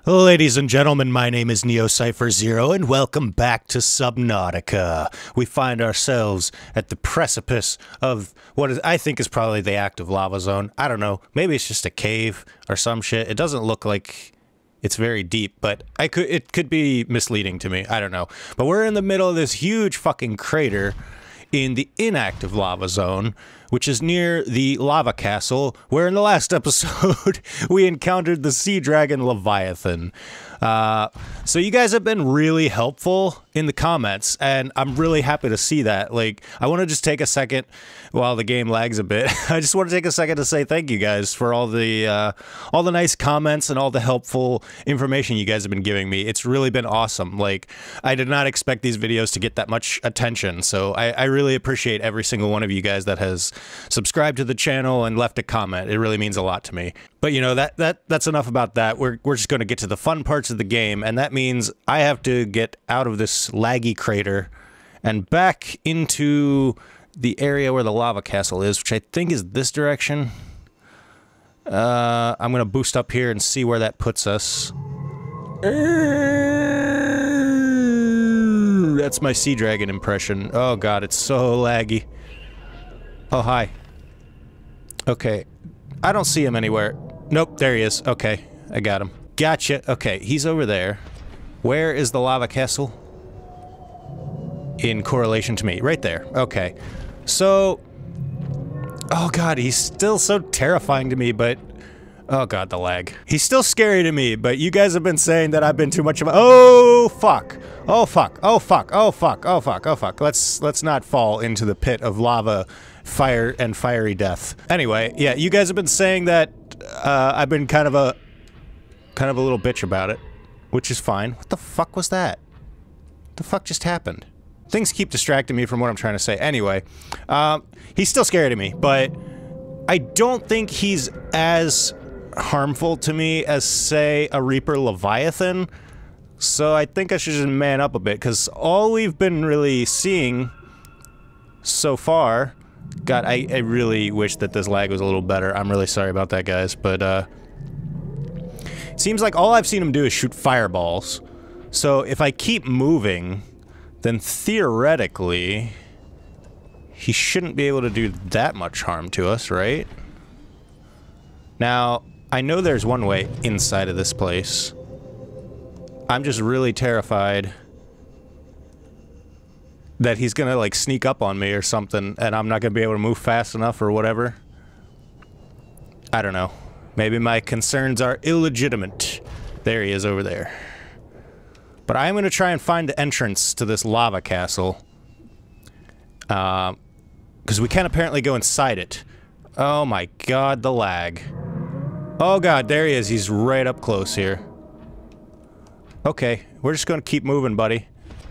Ladies and gentlemen, my name is NeoCypher0, and welcome back to Subnautica. We find ourselves at the precipice of what I think is probably the active lava zone. I don't know. Maybe it's just a cave or some shit. It doesn't look like it's very deep, but it could be misleading to me. I don't know. But we're in the middle of this huge fucking crater in the inactive lava zone, which is near the lava castle, where in the last episode we encountered the sea dragon Leviathan. So you guys have been really helpful in the comments, and I'm really happy to see that. Like, I want to just take a second while the game lags a bit. I just want to take a second to say thank you guys for all the nice comments and all the helpful information you guys have been giving me. It's really been awesome. Like, I did not expect these videos to get that much attention, so I really appreciate every single one of you guys that has subscribed to the channel and left a comment. It really means a lot to me. But you know, that's enough about that. We're just going to get to the fun parts of the game, and that means I have to get out of this laggy crater and back into the area where the lava castle is, which I think is this direction. I'm going to boost up here and see where that puts us. That's my sea dragon impression. Oh god, it's so laggy. Oh, hi. Okay. I don't see him anywhere. Nope, there he is. Okay, I got him. Gotcha. Okay, he's over there. Where is the lava castle? In correlation to me. Right there. Okay. So... oh god, he's still so terrifying to me, but... oh god, the lag. He's still scary to me, but you guys have been saying that I've been too much of a— oh fuck! Oh fuck! Oh fuck! Oh fuck! Oh fuck! Oh fuck! Let's not fall into the pit of lava, fire, and fiery death. Anyway, yeah, you guys have been saying that I've been kind of a little bitch about it, which is fine. What the fuck was that? The fuck just happened? Things keep distracting me from what I'm trying to say. Anyway, he's still scary to me, but I don't think he's as harmful to me as, say, a Reaper Leviathan. So I think I should just man up a bit, because all we've been really seeing so far— god, I really wish that this lag was a little better. I'm really sorry about that, guys, but it seems like all I've seen him do is shoot fireballs. So if I keep moving, then theoretically he shouldn't be able to do that much harm to us, right? Now, I know there's one way inside of this place. I'm just really terrified that he's gonna, like, sneak up on me or something, and I'm not gonna be able to move fast enough or whatever. I don't know. Maybe my concerns are illegitimate. There he is over there. But I'm gonna try and find the entrance to this lava castle. Because we can apparently go inside it. Oh my god, the lag. Oh god, there he is. He's right up close here. Okay, we're just gonna keep moving, buddy.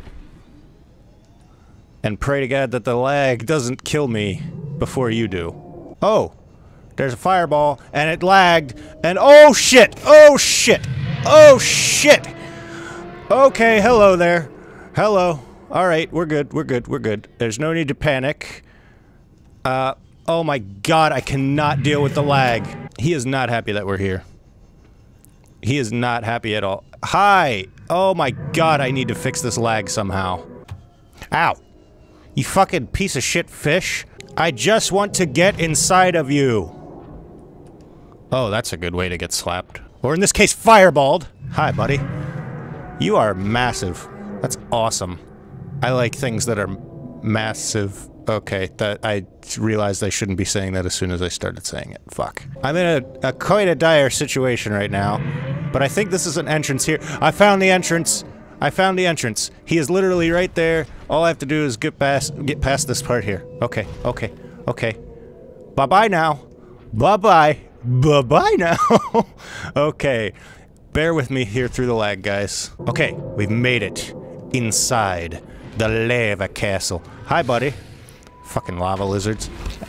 And pray to god that the lag doesn't kill me before you do. Oh! There's a fireball, and it lagged, and oh shit! Oh shit! Oh shit! Okay, hello there. Hello. Alright, we're good, we're good, we're good. There's no need to panic. Oh my god, I cannot deal with the lag. He is not happy that we're here. He is not happy at all. Hi! Oh my god, I need to fix this lag somehow. Ow! You fucking piece of shit fish. I just want to get inside of you. Oh, that's a good way to get slapped. Or in this case, fireballed. Hi, buddy. You are massive. That's awesome. I like things that are massive. Okay, that I realized I shouldn't be saying that as soon as I started saying it. Fuck. I'm in a quite a dire situation right now, but I think this is an entrance here. I found the entrance. I found the entrance. He is literally right there. All I have to do is get past this part here. Okay, okay, okay. Bye-bye now. Bye-bye. Bye-bye now. Okay. Bear with me here through the lag, guys. Okay, we've made it inside the lava castle. Hi, buddy. Fucking lava lizards.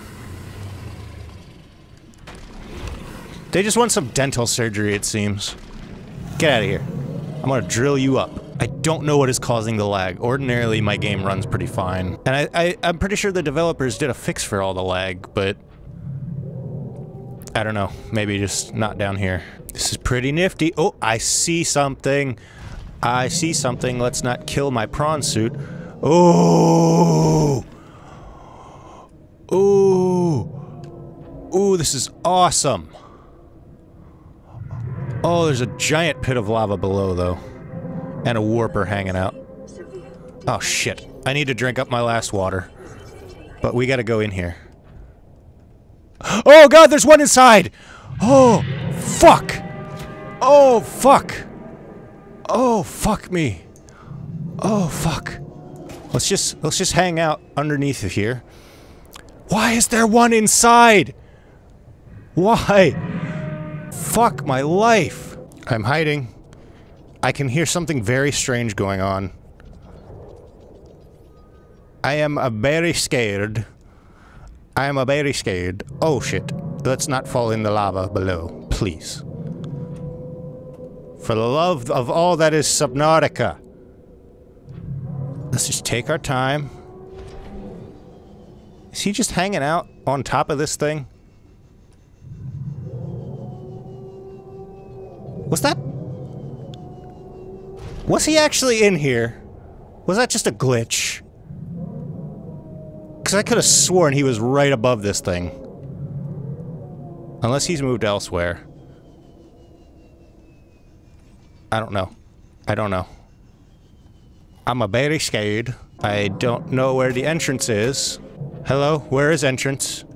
They just want some dental surgery, it seems. Get out of here. I'm gonna drill you up. I don't know what is causing the lag. Ordinarily, my game runs pretty fine. And I'm pretty sure the developers did a fix for all the lag, but I don't know. Maybe just not down here. This is pretty nifty. Oh, I see something. I see something. Let's not kill my prawn suit. Oh! Ooh! Ooh, this is awesome. Oh, there's a giant pit of lava below, though. And a warper hanging out. Oh, shit. I need to drink up my last water. But we gotta go in here. Oh, God, there's one inside! Oh, fuck! Oh, fuck! Oh, fuck me. Oh, fuck. Let's just hang out underneath of here. Why is there one inside? Why? Fuck my life. I'm hiding. I can hear something very strange going on. I am very scared. I am very scared. Oh shit. Let's not fall in the lava below, please. For the love of all that is Subnautica. Let's just take our time. Is he just hanging out on top of this thing? Was that... Was he actually in here? Was that just a glitch? Because I could have sworn he was right above this thing. Unless he's moved elsewhere. I don't know. I don't know. I'm a very scared. I don't know where the entrance is. Hello? Where is entrance?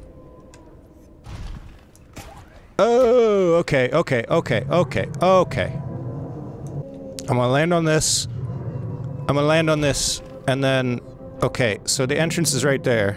Oh, okay, okay, okay, okay, okay. I'm gonna land on this. I'm gonna land on this, and then... Okay, so the entrance is right there.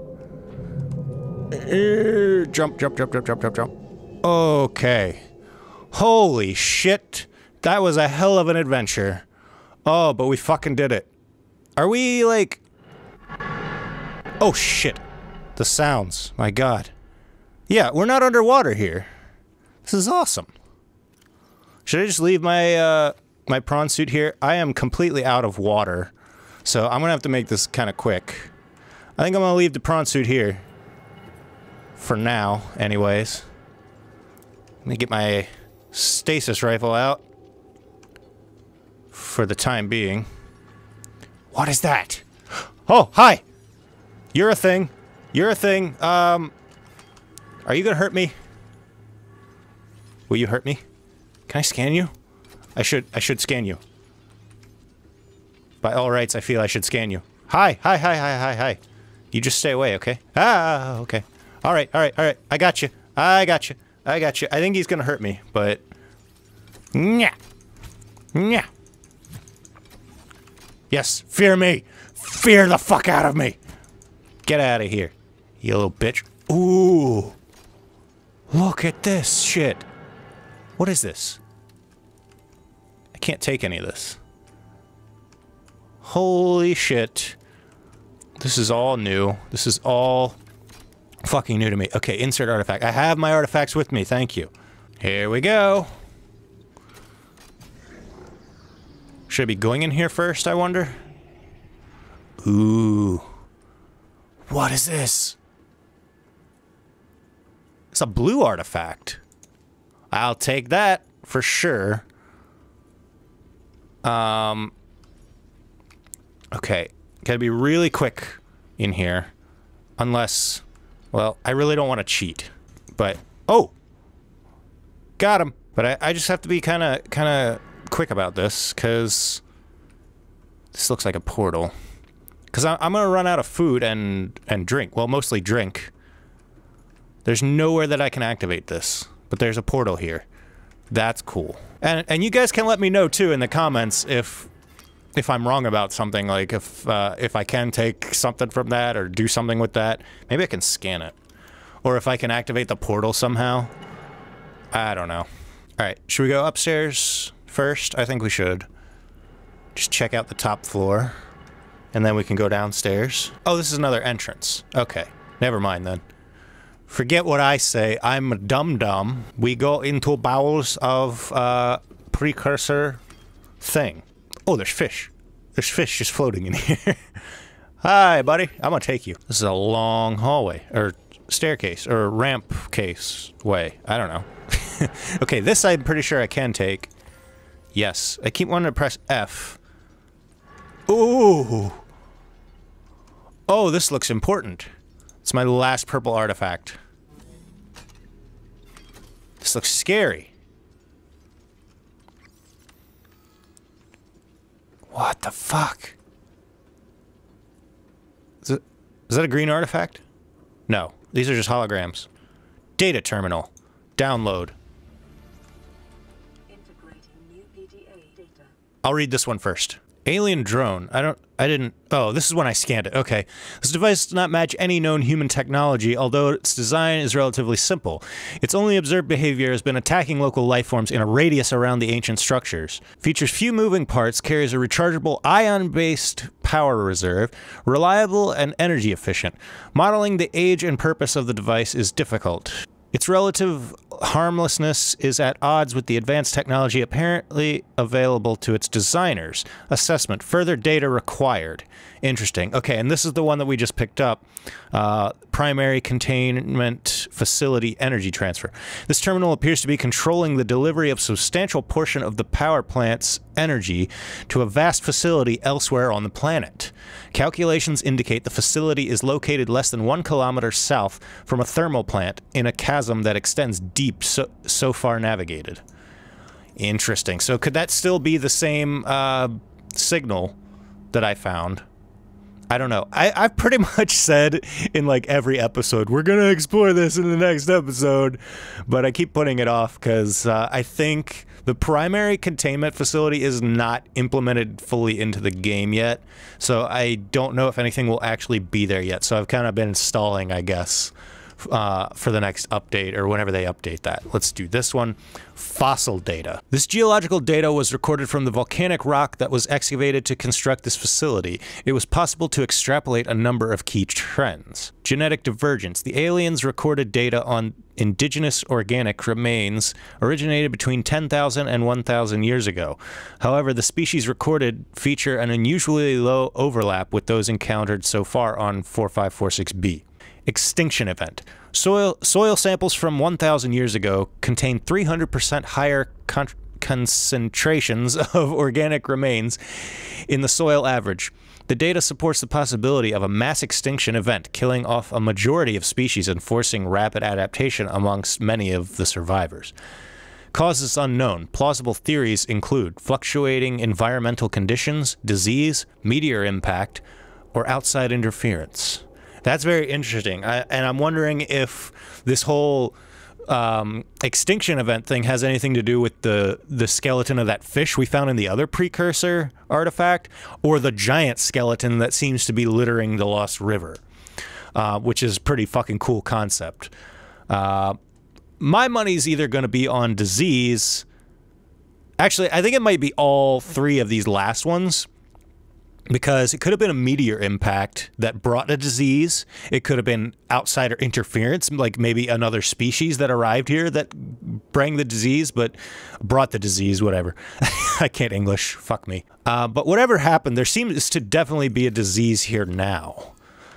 Jump, jump, jump, jump, jump, jump, jump. Okay. Holy shit. That was a hell of an adventure. Oh, but we fucking did it. Are we, like... Oh, shit. The sounds. My god. Yeah, we're not underwater here. This is awesome. Should I just leave my, my prawn suit here? I am completely out of water. So I'm gonna have to make this kind of quick. I think I'm gonna leave the prawn suit here. For now, anyways. Let me get my stasis rifle out. For the time being. What is that? Oh, hi! You're a thing. You're a thing. Are you gonna hurt me? Will you hurt me? Can I scan you? I should scan you. By all rights, I feel I should scan you. Hi, hi, hi, hi, hi, hi. You just stay away, okay? Ah, okay. Alright, alright, alright. I got you. I got you. I got you. I think he's gonna hurt me, but... Nya. Nya. Yes, fear me. Fear the fuck out of me. Get out of here, you little bitch. Ooh. Look at this shit. What is this? I can't take any of this. Holy shit. This is all new. This is all fucking new to me. Okay, insert artifact. I have my artifacts with me, thank you. Here we go. Should I be going in here first, I wonder? Ooh. What is this? It's a blue artifact. I'll take that for sure. Okay. Gotta be really quick in here. Unless... Well, I really don't want to cheat. But... Oh! Got him! But I just have to be kinda quick about this, because... This looks like a portal. Because I'm gonna run out of food and drink. Well, mostly drink. There's nowhere that I can activate this. But there's a portal here. That's cool. And you guys can let me know, too, in the comments if I'm wrong about something. Like, if I can take something from that or do something with that. Maybe I can scan it. Or if I can activate the portal somehow. I don't know. Alright, should we go upstairs first? I think we should. Just check out the top floor. And then we can go downstairs. Oh, this is another entrance. Okay. Never mind, then. Forget what I say. I'm a dum-dum. We go into bowels of precursor thing. Oh, there's fish. There's fish just floating in here. Hi, buddy. I'm gonna take you. This is a long hallway. Or staircase or ramp case way. I don't know. Okay, this I'm pretty sure I can take. Yes. I keep wanting to press F. Ooh. Oh, this looks important. It's my last purple artifact. This looks scary. What the fuck? Is that a green artifact? No. These are just holograms. Data terminal. Download. I'll read this one first. Alien drone. Oh, this is when I scanned it. Okay. This device does not match any known human technology, although its design is relatively simple. Its only observed behavior has been attacking local life forms in a radius around the ancient structures. Features few moving parts, carries a rechargeable ion-based power reserve, reliable and energy efficient. Modeling the age and purpose of the device is difficult. Its relative harmlessness is at odds with the advanced technology apparently available to its designers. Assessment. Further data required. Interesting. Okay, and this is the one that we just picked up. Primary containment facility energy transfer. This terminal appears to be controlling the delivery of a substantial portion of the power plant's energy to a vast facility elsewhere on the planet. Calculations indicate the facility is located less than 1 kilometer south from a thermal plant in a chasm that extends deep so far navigated. Interesting. So could that still be the same signal that I found? I don't know. I've pretty much said in like every episode, we're going to explore this in the next episode, but I keep putting it off because I think the primary containment facility is not implemented fully into the game yet, so I don't know if anything will actually be there yet. So I've kind of been stalling, I guess, for the next update or whenever they update that. Let's do this one. Fossil data. This geological data was recorded from the volcanic rock that was excavated to construct this facility. It was possible to extrapolate a number of key trends. Genetic divergence. The aliens recorded data on indigenous organic remains originated between 10,000 and 1,000 years ago. However, the species recorded feature an unusually low overlap with those encountered so far on 4546b. Extinction event. Soil samples from 1,000 years ago contain 300% higher concentrations of organic remains in the soil average. The data supports the possibility of a mass extinction event, killing off a majority of species and forcing rapid adaptation amongst many of the survivors. Causes unknown. Plausible theories include fluctuating environmental conditions, disease, meteor impact, or outside interference. That's very interesting, and I'm wondering if this whole extinction event thing has anything to do with the skeleton of that fish we found in the other precursor artifact, or the giant skeleton that seems to be littering the Lost River, which is a pretty fucking cool concept. My money's either going to be on disease. Actually, I think it might be all three of these last ones, because it could have been a meteor impact that brought a disease. It could have been outsider interference, like maybe another species that arrived here that brought the disease, whatever. I can't English, fuck me. But whatever happened, there seems to definitely be a disease here now.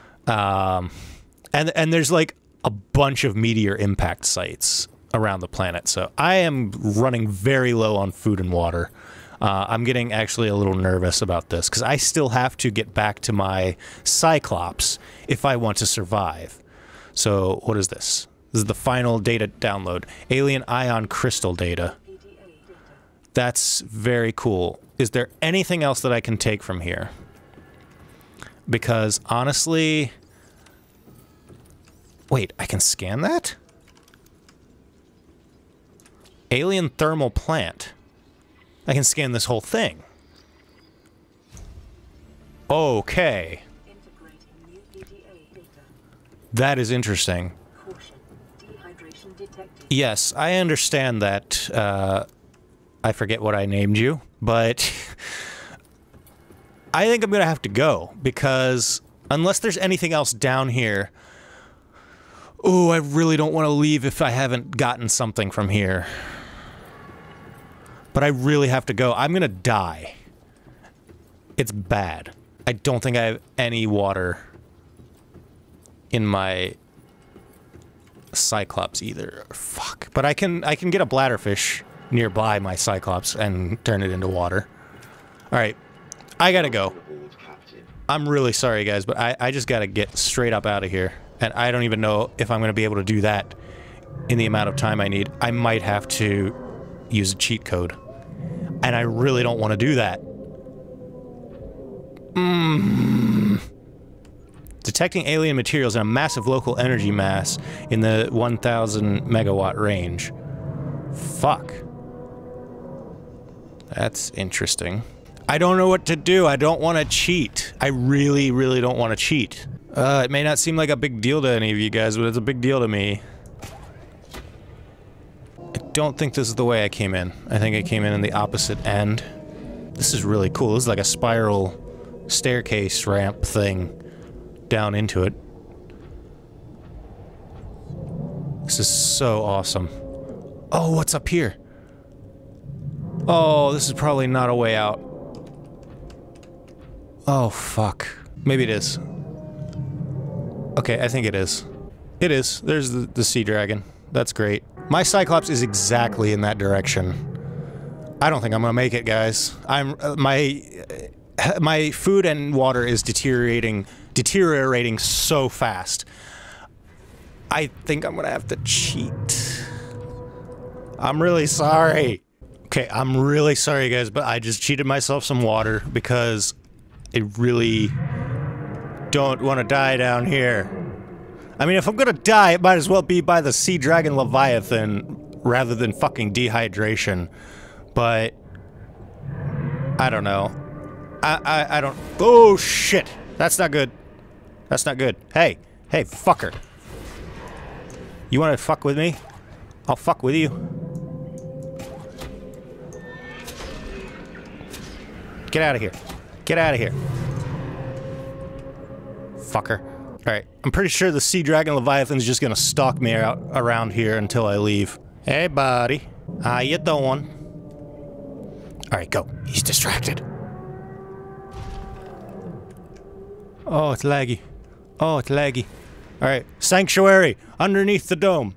And there's like a bunch of meteor impact sites around the planet, so I am running very low on food and water. I'm getting actually a little nervous about this because I still have to get back to my Cyclops if I want to survive. So what is this? This is the final data download. Alien ion crystal data. That's very cool. Is there anything else that I can take from here? Because honestly... Wait, I can scan that? Alien thermal plant. I can scan this whole thing. Okay. That is interesting. Yes, I understand that. I forget what I named you, but I think I'm gonna have to go, because unless there's anything else down here... Oh, I really don't want to leave if I haven't gotten something from here. But I really have to go. I'm gonna die. It's bad. I don't think I have any water in my Cyclops either. Fuck. But I can get a bladderfish nearby my Cyclops and turn it into water. Alright. I gotta go. I'm really sorry, guys, but I just gotta get straight up out of here. And I don't even know if I'm gonna be able to do that in the amount of time I need. I might have to use a cheat code. And I really don't want to do that. Detecting alien materials in a massive local energy mass in the 1,000 megawatt range. Fuck. That's interesting. I don't know what to do. I don't want to cheat. I really, really don't want to cheat. It may not seem like a big deal to any of you guys, but it's a big deal to me. I don't think this is the way I came in. I think I came in the opposite end. This is really cool. This is like a spiral staircase ramp thing down into it. This is so awesome. Oh, what's up here? Oh, this is probably not a way out. Oh, fuck. Maybe it is. Okay, I think it is. It is. There's the sea dragon. That's great. My Cyclops is exactly in that direction. I don't think I'm gonna make it, guys. My food and water is deteriorating so fast. I think I'm gonna have to cheat. I'm really sorry. Okay, I'm really sorry, guys, but I just cheated myself some water because I really don't want to die down here. I mean, if I'm gonna die, it might as well be by the Sea Dragon Leviathan rather than fucking dehydration. But I don't know. I don't. Oh shit! That's not good. That's not good. Hey, hey, fucker! You want to fuck with me? I'll fuck with you. Get out of here! Get out of here! Fucker. Alright, I'm pretty sure the Sea Dragon Leviathan's just gonna stalk me out around here until I leave. Hey, buddy. How you doing? Alright, go. He's distracted. Oh, it's laggy. Oh, it's laggy. Alright, Sanctuary! Underneath the dome!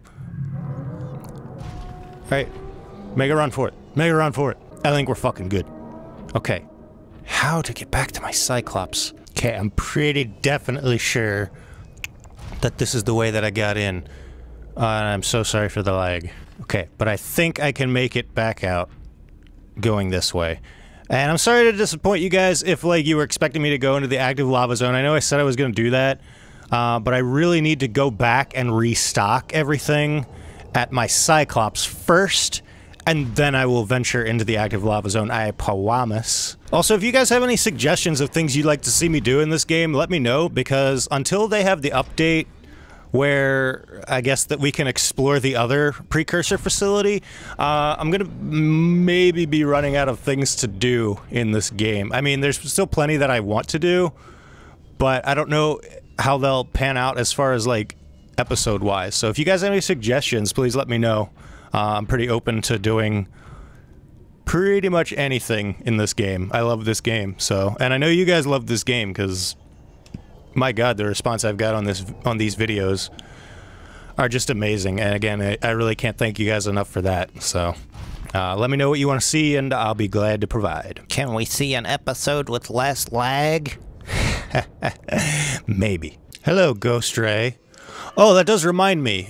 Alright, make a run for it. Make a run for it. I think we're fucking good. Okay. How to get back to my Cyclops? Okay, I'm pretty definitely sure that this is the way that I got in. And I'm so sorry for the lag. Okay, but I think I can make it back out going this way. And I'm sorry to disappoint you guys if, like, you were expecting me to go into the active lava zone. I know I said I was going to do that, but I really need to go back and restock everything at my Cyclops first, and then I will venture into the active lava zone. I promise. Also, if you guys have any suggestions of things you'd like to see me do in this game, let me know, because until they have the update where I guess that we can explore the other precursor facility, I'm gonna maybe be running out of things to do in this game. I mean, there's still plenty that I want to do, but I don't know how they'll pan out as far as, like, episode-wise. So if you guys have any suggestions, please let me know. I'm pretty open to doing pretty much anything in this game. I love this game, so... And I know you guys love this game, because... My god, the response I've got on these videos are just amazing. And again, I really can't thank you guys enough for that, so... let me know what you want to see, and I'll be glad to provide. Can we see an episode with less lag? Maybe. Hello, Ghost Ray. Oh, that does remind me.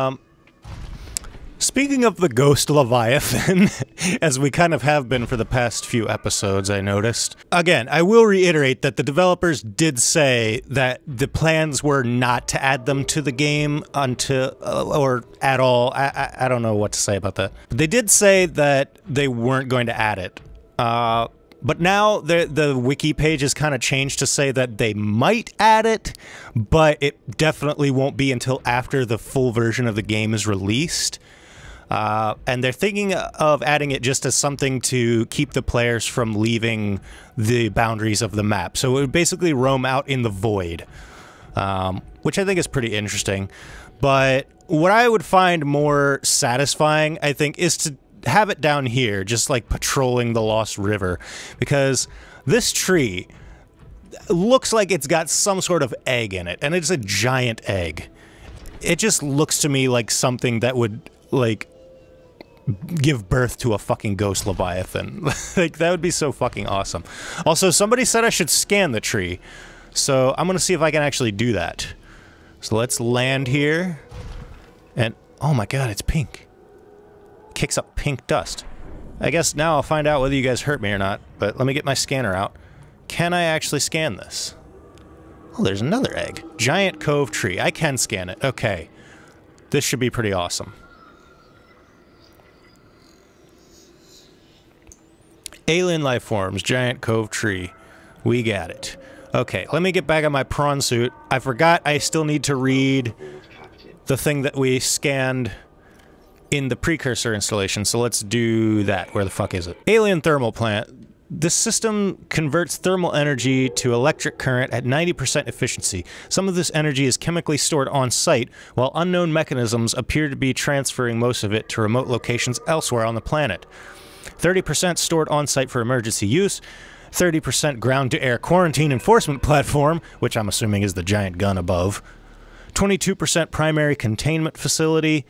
Speaking of the Ghost Leviathan, as we kind of have been for the past few episodes, I noticed. Again, I will reiterate that the developers did say that the plans were not to add them to the game until, or at all. I don't know what to say about that. But they did say that they weren't going to add it. But now the wiki page has kind of changed to say that they might add it, but it definitely won't be until after the full version of the game is released. And they're thinking of adding it just as something to keep the players from leaving the boundaries of the map. So it would basically roam out in the void, which I think is pretty interesting. But what I would find more satisfying, I think, is to have it down here, just like patrolling the Lost River, because this tree looks like it's got some sort of egg in it, and it's a giant egg. it just looks to me like something that would, like, give birth to a fucking ghost leviathan. Like, that would be so fucking awesome. Also, somebody said I should scan the tree, so I'm gonna see if I can actually do that. So let's land here, and oh my god, it's pink. Kicks up pink dust. I guess now I'll find out whether you guys hurt me or not, but let me get my scanner out. Can I actually scan this? Oh, there's another egg. Giant Cove Tree. I can scan it. Okay. This should be pretty awesome. Alien life forms. Giant Cove Tree. We got it. Okay, let me get back on my prawn suit. I forgot I still need to read the thing that we scanned in the precursor installation, so let's do that. Where the fuck is it? Alien thermal plant. This system converts thermal energy to electric current at 90% efficiency. Some of this energy is chemically stored on site, while unknown mechanisms appear to be transferring most of it to remote locations elsewhere on the planet. 30% stored on site for emergency use, 30% ground-to-air quarantine enforcement platform, which I'm assuming is the giant gun above, 22% primary containment facility,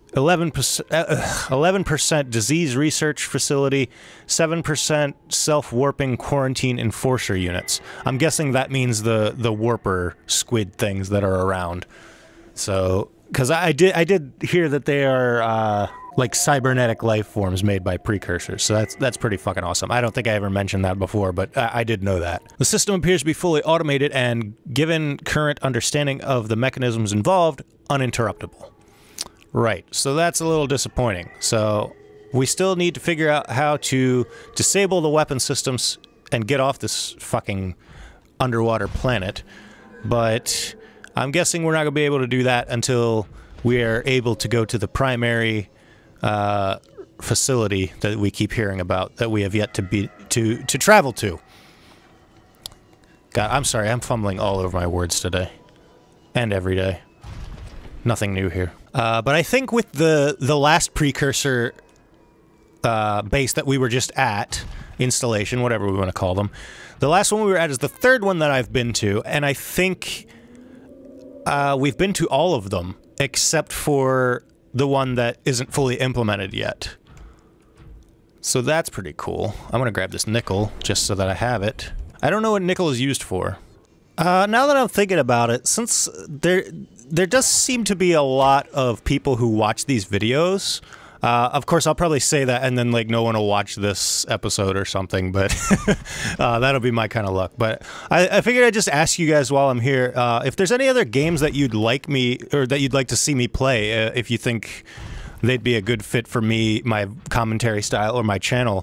11% disease research facility, 7% self-warping quarantine enforcer units. I'm guessing that means the warper squid things that are around. So, because I did hear that they are like cybernetic life forms made by precursors, so that's pretty fucking awesome. I don't think I ever mentioned that before, but I did know that. The system appears to be fully automated and, given current understanding of the mechanisms involved, uninterruptible. Right, so that's a little disappointing. So we still need to figure out how to disable the weapon systems and get off this fucking underwater planet. But I'm guessing we're not going to be able to do that until we are able to go to the primary facility that we keep hearing about, that we have yet to travel to. God, I'm sorry, I'm fumbling all over my words today. And every day. Nothing new here. But I think with the last precursor base that we were just at, installation, whatever we want to call them, the last one we were at is the third one that I've been to, and I think we've been to all of them, except for the one that isn't fully implemented yet. So that's pretty cool. I'm gonna grab this nickel, just so that I have it. I don't know what nickel is used for. Now that I'm thinking about it, since there does seem to be a lot of people who watch these videos. Of course, I'll probably say that and then, like, no one will watch this episode or something, but that'll be my kind of luck. But I figured I'd just ask you guys while I'm here, if there's any other games that you'd like me, or that you'd like to see me play, if you think they'd be a good fit for me, my commentary style, or my channel.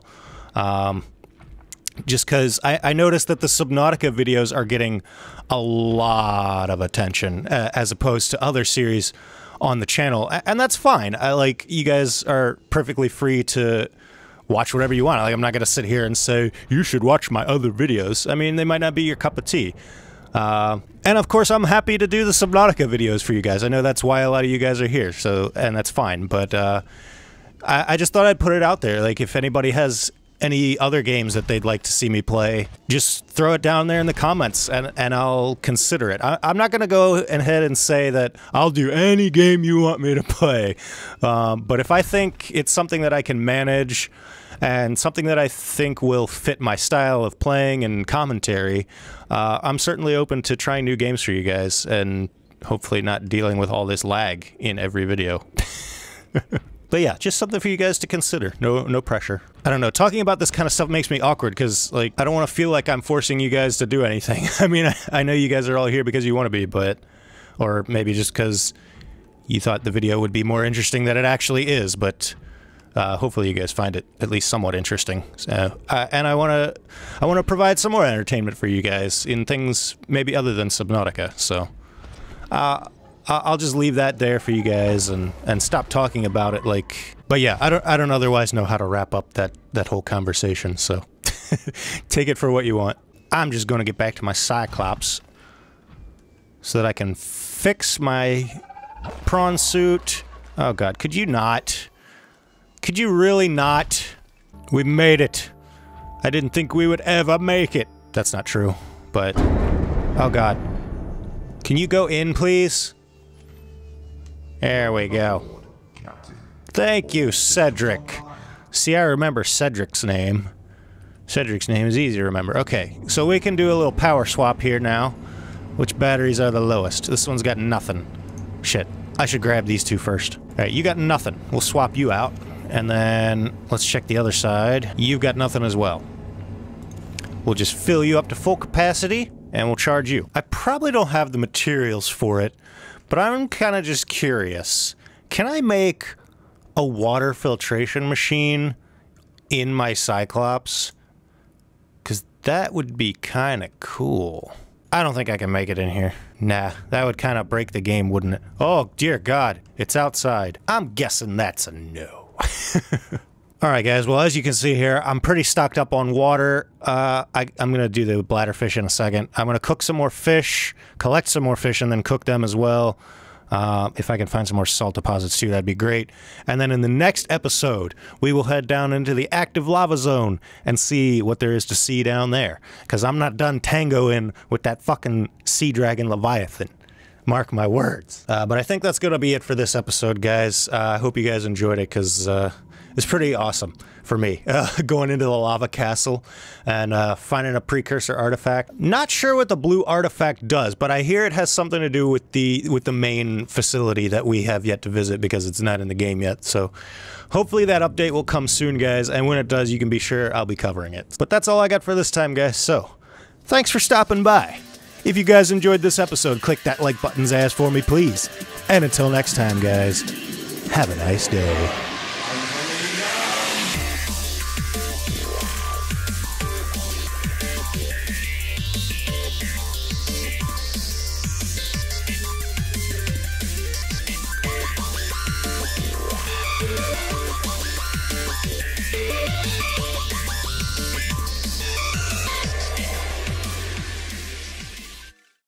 Just because I noticed that the Subnautica videos are getting a lot of attention as opposed to other series on the channel, and that's fine. Like, you guys are perfectly free to watch whatever you want. Like, I'm not going to sit here and say, you should watch my other videos. I mean, they might not be your cup of tea. And of course, I'm happy to do the Subnautica videos for you guys. I know that's why a lot of you guys are here, so, and that's fine. But I just thought I'd put it out there. Like, if anybody has any other games that they'd like to see me play, just throw it down there in the comments, and I'll consider it. I'm not going to go ahead and say that I'll do any game you want me to play, but if I think it's something that I can manage and something that I think will fit my style of playing and commentary, I'm certainly open to trying new games for you guys, and hopefully not dealing with all this lag in every video. But yeah, just something for you guys to consider. No pressure. I don't know, talking about this kind of stuff makes me awkward, because, like, I don't want to feel like I'm forcing you guys to do anything. I mean, I know you guys are all here because you want to be, but... or maybe just because you thought the video would be more interesting than it actually is, but... hopefully you guys find it at least somewhat interesting. And I want to provide some more entertainment for you guys in things maybe other than Subnautica, so... I'll just leave that there for you guys and stop talking about it, like... But yeah, I don't otherwise know how to wrap up that whole conversation, so... take it for what you want. I'm just going to get back to my Cyclops so that I can fix my prawn suit. Oh god, could you not? Could you really not? We made it. I didn't think we would ever make it. That's not true, but... oh god. Can you go in, please? There we go. Thank you, Cedric. See, I remember Cedric's name. Cedric's name is easy to remember. Okay, so we can do a little power swap here now. Which batteries are the lowest? This one's got nothing. Shit, I should grab these two first. Alright, you got nothing. We'll swap you out. And then, let's check the other side. You've got nothing as well. We'll just fill you up to full capacity, and we'll charge you. I probably don't have the materials for it, but I'm kind of just curious. Can I make a water filtration machine in my Cyclops? Because that would be kind of cool. I don't think I can make it in here. Nah, that would kind of break the game, wouldn't it? Oh, dear God, it's outside. I'm guessing that's a no. Alright guys, well as you can see here, I'm pretty stocked up on water. I'm gonna do the bladderfish in a second. I'm gonna cook some more fish, collect some more fish, and then cook them as well. If I can find some more salt deposits too, that'd be great. And then in the next episode, we will head down into the active lava zone and see what there is to see down there. Because I'm not done tangoing with that fucking sea dragon Leviathan. Mark my words. But I think that's gonna be it for this episode, guys. I hope you guys enjoyed it, because it's pretty awesome for me, going into the lava castle and finding a precursor artifact. Not sure what the blue artifact does, but I hear it has something to do with the main facility that we have yet to visit, because it's not in the game yet. So hopefully that update will come soon, guys, and when it does, you can be sure I'll be covering it. But that's all I got for this time, guys, so thanks for stopping by. If you guys enjoyed this episode, click that like button's ass for me, please. And until next time, guys, have a nice day.